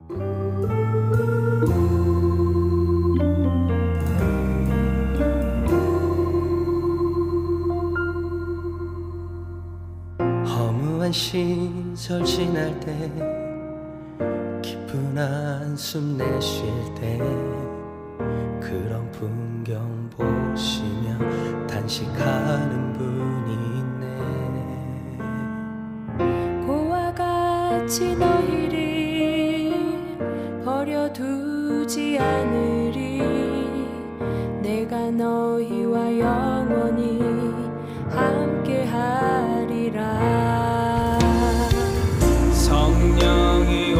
허무한 시절 지날 때 깊은 한숨 내쉴 때 그런 풍경 보시며 단식하는 분이 있네. 고와 같이 너희를 버려두지 않으리. 내가 너희와 영원히 함께하리라. 성령이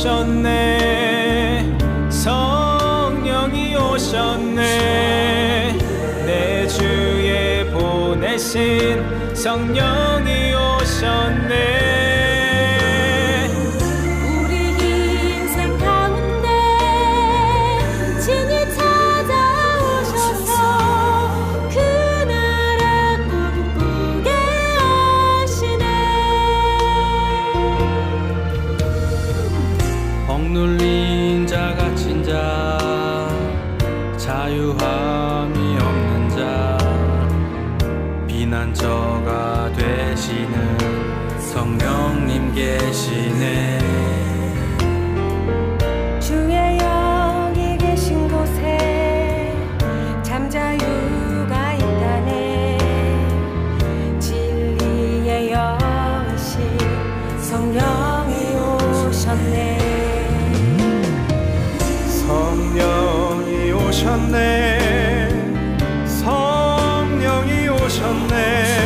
오셨네. 성령이 오셨네. 내 주에 보내신 성령이 오셨네. 억눌린 자 갇힌 자 자유함이 없는 자 비난처가 되시는 성령님 계시네. 주의 영이 계신 곳에 잠자유가 있다네. 진리의 영이신 성령이 오셨네. 성령이 오셨네. 성령이 오셨네.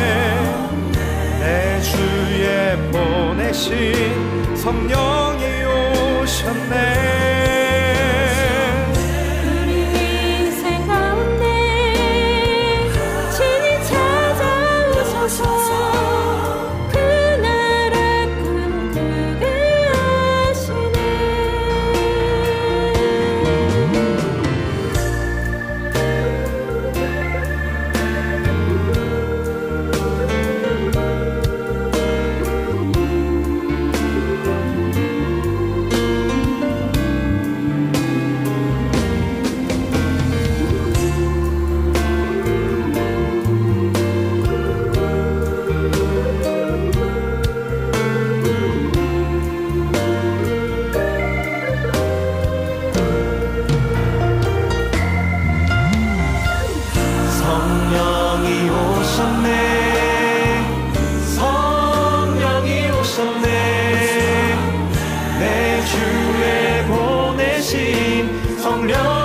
내 주에 보내신 성령이 오셨네. 성령이 오셨네. 성령이 오셨네. 내 주에 보내신 성령